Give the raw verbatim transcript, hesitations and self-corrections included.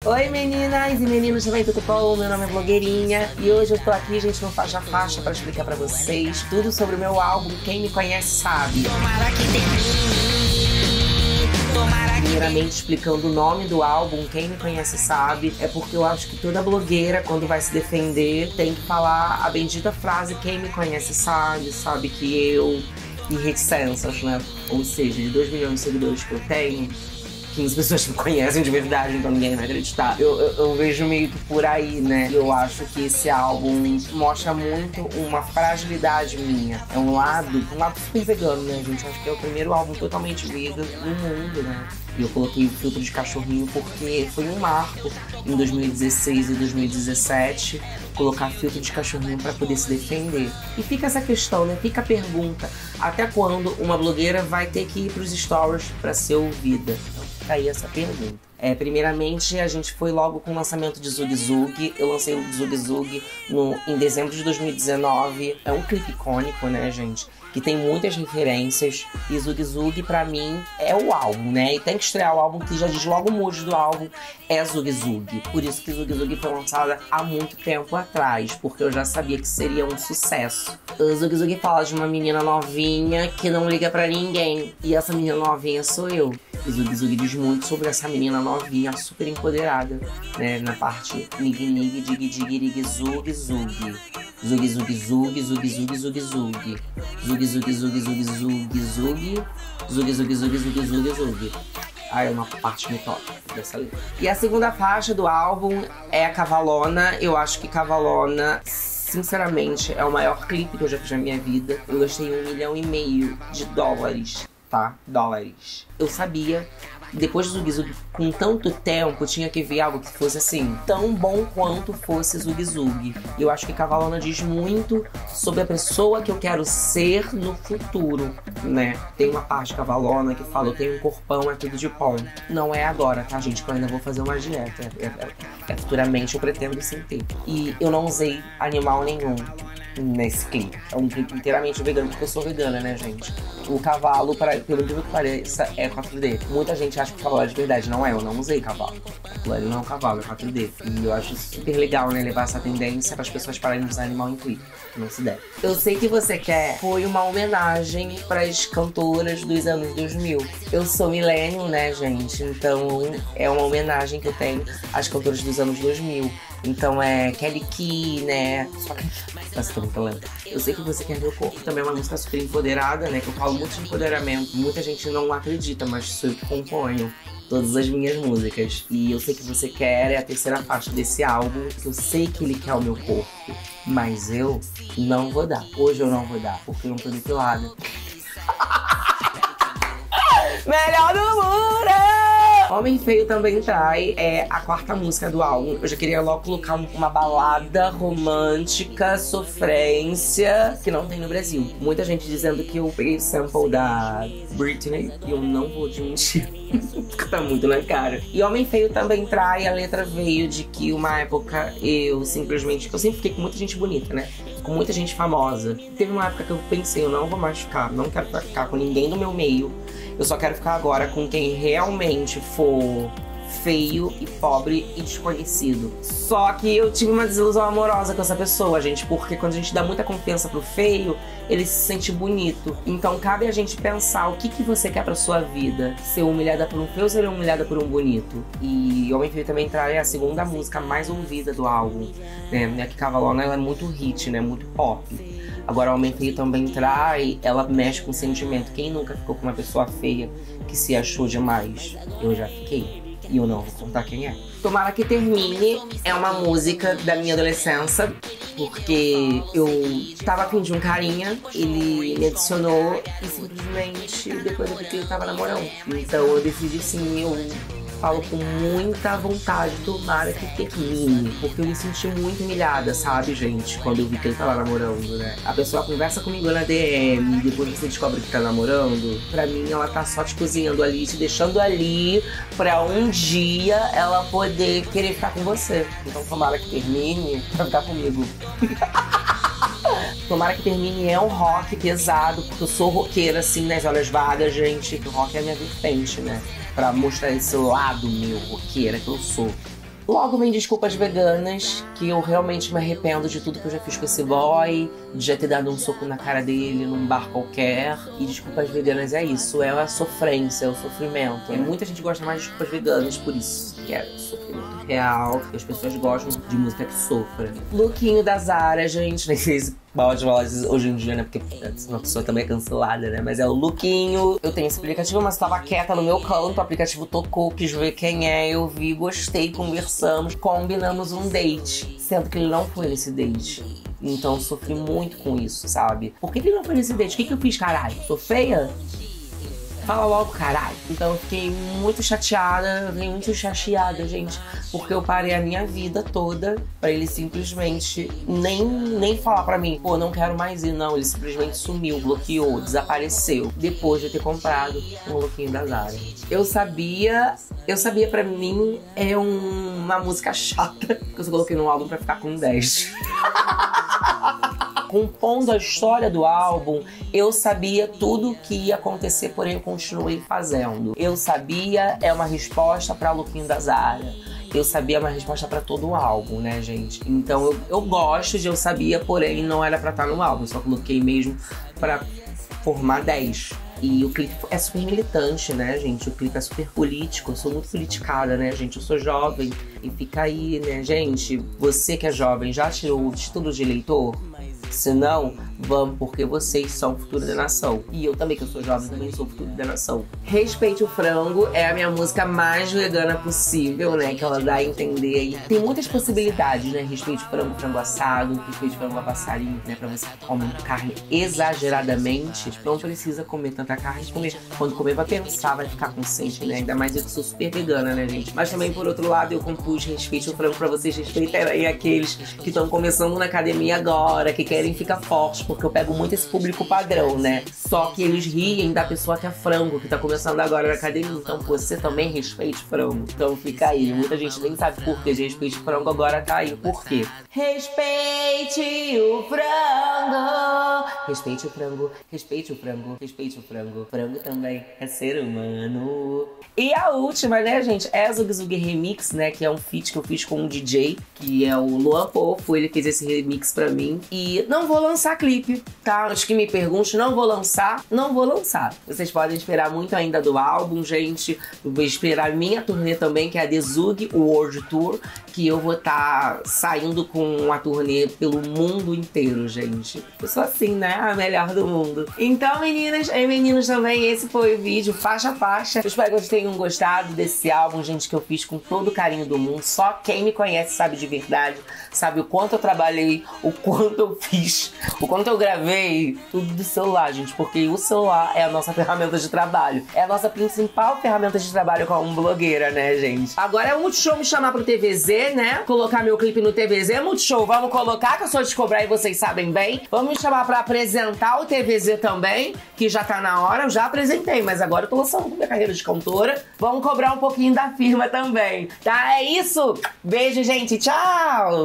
Oi meninas e meninos também, tudo bom? Meu nome é Blogueirinha e hoje eu tô aqui, gente, no Faixa Faixa pra explicar pra vocês tudo sobre o meu álbum. Quem me conhece sabe. Tomara que termine, tomara que... Primeiramente explicando o nome do álbum, quem me conhece sabe, é porque eu acho que toda blogueira, quando vai se defender, tem que falar a bendita frase quem me conhece sabe, sabe que eu... e reticências, né? Ou seja, de dois milhões de seguidores que eu tenho, quinze pessoas me conhecem de verdade, então ninguém vai acreditar. Eu, eu, eu vejo meio que por aí, né? Eu acho que esse álbum mostra muito uma fragilidade minha. É um lado, um lado super vegano, né, gente? Eu acho que é o primeiro álbum totalmente vegan no mundo, né? E eu coloquei o filtro de cachorrinho porque foi um marco em dois mil e dezesseis e dois mil e dezessete colocar filtro de cachorrinho para poder se defender. E fica essa questão, né? Fica a pergunta: até quando uma blogueira vai ter que ir pros stories para ser ouvida? Então fica aí essa pergunta. É, primeiramente, a gente foi logo com o lançamento de Zug Zug. Eu lancei o Zug Zug no, em dezembro de dois mil e dezenove. É um clipe icônico, né, gente? Que tem muitas referências. E Zug Zug, pra mim, é o álbum, né? E tem que estrear o álbum, que já diz logo o mood do álbum, é Zug Zug. Por isso que Zug Zug foi lançada há muito tempo atrás, porque eu já sabia que seria um sucesso. O Zug Zug fala de uma menina novinha que não liga pra ninguém. E essa menina novinha sou eu. O Zug Zug diz muito sobre essa menina novinha, super empoderada, né? Na parte nig nig, dig dig, dig zug zug. Zug zug zug, zug zug zug zug. Zug zug zug zug zug zug. Zug zug zug zug zug zug. Ah, é uma parte muito óbvia dessa letra. E a segunda faixa do álbum é a Cavalona. Eu acho que Cavalona, sinceramente, é o maior clipe que eu já fiz na minha vida. Eu gastei um milhão e meio de dólares. Tá? Dólares. Eu sabia, depois do Zug Zug, com tanto tempo, tinha que ver algo que fosse assim, tão bom quanto fosse Zug Zug. E eu acho que Cavalona diz muito sobre a pessoa que eu quero ser no futuro, né? Tem uma parte de Cavalona que fala: eu tenho um corpão, é tudo de bom. Não é agora, tá, gente? Que eu ainda vou fazer uma dieta. É, é, é, futuramente eu pretendo sim ter. E eu não usei animal nenhum nesse clipe. É um clipe inteiramente vegano, porque eu sou vegana, né, gente? O cavalo, pra, pelo incrível que pareça, é quatro D. Muita gente acha que o cavalo é de verdade. Não é, eu não usei cavalo. Ele não é um cavalo, é quatro D. E eu acho super legal, né, levar essa tendência para as pessoas pararem de usar animal em clipe. Que não se deve. Eu Sei Que Você Quer foi uma homenagem para as cantoras dos anos dois mil. Eu sou millennial, né, gente? Então é uma homenagem que eu tenho às cantoras dos anos dois mil. Então é Kelly Key, né? Só que... Nossa, tô muito lenta. Eu Sei Que Você Quer Meu Corpo também é uma música super empoderada, né? Que eu falo muito de empoderamento. Muita gente não acredita, mas sou eu que componho todas as minhas músicas. E Eu Sei Que Você Quer é a terceira faixa desse álbum, que eu sei que ele quer o meu corpo, mas eu não vou dar. Hoje eu não vou dar, porque eu não tô depilada. Melhor do mundo! Homem Feio Também Trai é a quarta música do álbum. Eu já queria logo colocar uma balada romântica, sofrência, que não tem no Brasil. Muita gente dizendo que eu peguei o sample da Britney e eu não vou admitir. Tá muito na cara. E Homem Feio Também Trai, a letra veio de que uma época eu simplesmente... Eu sempre fiquei com muita gente bonita, né? Com muita gente famosa. Teve uma época que eu pensei: eu não vou mais ficar, não quero ficar com ninguém do meu meio. Eu só quero ficar agora com quem realmente for feio e pobre e desconhecido. Só que eu tive uma desilusão amorosa com essa pessoa, gente, porque quando a gente dá muita confiança pro feio, ele se sente bonito. Então cabe a gente pensar o que, que você quer pra sua vida. Ser humilhada por um feio ou ser humilhada por um bonito? E Homem Feio Também Trai é a segunda música mais ouvida do álbum, né? Que Cavalona, ela é muito hit, né? Muito pop. Agora, Homem Feio Também Trai, ela mexe com o sentimento. Quem nunca ficou com uma pessoa feia que se achou demais? Eu já fiquei. E eu não vou contar quem é. Tomara Que Termine é uma música da minha adolescência, porque eu tava afim de um carinha, ele me adicionou e simplesmente depois eu vi que ele tava namorando. Então eu decidi sim, eu falo com muita vontade: tomara que termine, porque eu me senti muito humilhada, sabe, gente, quando eu vi que ele tava namorando, né? A pessoa conversa comigo na D M, depois você descobre que tá namorando. Pra mim, ela tá só te cozinhando ali, te deixando ali pra um dia ela poder querer ficar com você. Então tomara que termine pra ficar comigo. Tomara Que Termine é um rock pesado, porque eu sou roqueira, assim, nas horas vagas, gente. O rock é a minha vertente, né? Pra mostrar esse lado meu, roqueira, que eu sou. Logo vem desculpas veganas, que eu realmente me arrependo de tudo que eu já fiz com esse boy, de já ter dado um soco na cara dele num bar qualquer. E desculpas veganas é isso, é a sofrência, é o sofrimento. E muita gente gosta mais de desculpas veganas por isso, que é sofrimento real, porque as pessoas gostam de música que sofra. Lookinho da Zara, gente, nem sei se pode falar hoje em dia, né? Porque uma pessoa também é cancelada, né? Mas é o lookinho. Eu tenho esse aplicativo, mas tava quieta no meu canto. O aplicativo tocou, quis ver quem é. Eu vi, gostei, conversamos, combinamos um date. Sendo que ele não foi nesse date. Então eu sofri muito com isso, sabe? Por que ele não foi nesse date? O que, que eu fiz, caralho? Sou feia? Fala logo, caralho. Então eu fiquei muito chateada, fiquei muito chateada, gente, porque eu parei a minha vida toda pra ele simplesmente nem, nem falar pra mim, pô, não quero mais ir, não. Ele simplesmente sumiu, bloqueou, desapareceu, depois de eu ter comprado um lookinho da Zara. Eu sabia, eu sabia pra mim é um, uma música chata, que eu só coloquei no álbum pra ficar com dez. Compondo a história do álbum, eu sabia tudo o que ia acontecer, porém eu continuei fazendo. Eu sabia é uma resposta pra Lookinho da Zara. Eu sabia uma resposta pra todo o álbum, né, gente? Então eu, eu gosto de eu sabia, porém não era pra estar no álbum. Só coloquei mesmo pra formar dez. E o clipe é super militante, né, gente? O clipe é super político. Eu sou muito politicada, né, gente? Eu sou jovem. E fica aí, né, gente? Você que é jovem, já tirou o título de eleitor? Se não, vamos, porque vocês são o futuro da nação. E eu também, que eu sou jovem, também sou o futuro da nação. Respeite o Frango é a minha música mais vegana possível, né? Que ela dá a entender aí. Tem muitas possibilidades, né? Respeite o Frango, frango assado, respeite o frango a passarinho, né? Pra você que come carne exageradamente, não precisa comer tanta carne. Comer. Quando comer, vai pensar, vai ficar consciente, né? Ainda mais eu que sou super vegana, né, gente? Mas também, por outro lado, eu compus Respeite o Frango pra vocês respeitarem aqueles que estão começando na academia agora, que querem ficar fortes, porque eu pego muito esse público padrão, né? Só que eles riem da pessoa que é frango, que tá começando agora na academia. Então você também respeite frango. Então fica aí. Muita gente nem sabe por que respeite frango, agora tá aí. Por quê? Respeite o frango. Respeite o frango. Respeite o frango. Respeite o frango. Frango também é ser humano. E a última, né, gente? É a Zug Zug Remix, né? Que é um feat que eu fiz com um D J, que é o Luan Poffo. Ele fez esse remix pra mim. E não vou lançar clipe, tá? Acho que me pergunte, não vou lançar, não vou lançar. Vocês podem esperar muito ainda do álbum, gente. Eu vou esperar minha turnê também, que é a The Zug World Tour, que eu vou estar tá saindo com uma turnê pelo mundo inteiro, gente. Eu sou assim, né? A melhor do mundo. Então, meninas e meninos também, esse foi o vídeo, faixa a faixa. Eu espero que vocês tenham gostado desse álbum, gente, que eu fiz com todo o carinho do mundo. Só quem me conhece sabe de verdade, sabe o quanto eu trabalhei, o quanto eu fiz, o quanto eu gravei, tudo do celular, gente, porque o celular é a nossa ferramenta de trabalho. É a nossa principal ferramenta de trabalho como blogueira, né, gente? Agora é o Multishow me chamar pro T V Z, né? Colocar meu clipe no T V Z. Multishow, vamos colocar, que eu sou de cobrar e vocês sabem bem. Vamos me chamar pra apresentar o T V Z também, que já tá na hora. Eu já apresentei, mas agora eu tô lançando minha carreira de cantora. Vamos cobrar um pouquinho da firma também, tá? É isso! Beijo, gente. Tchau!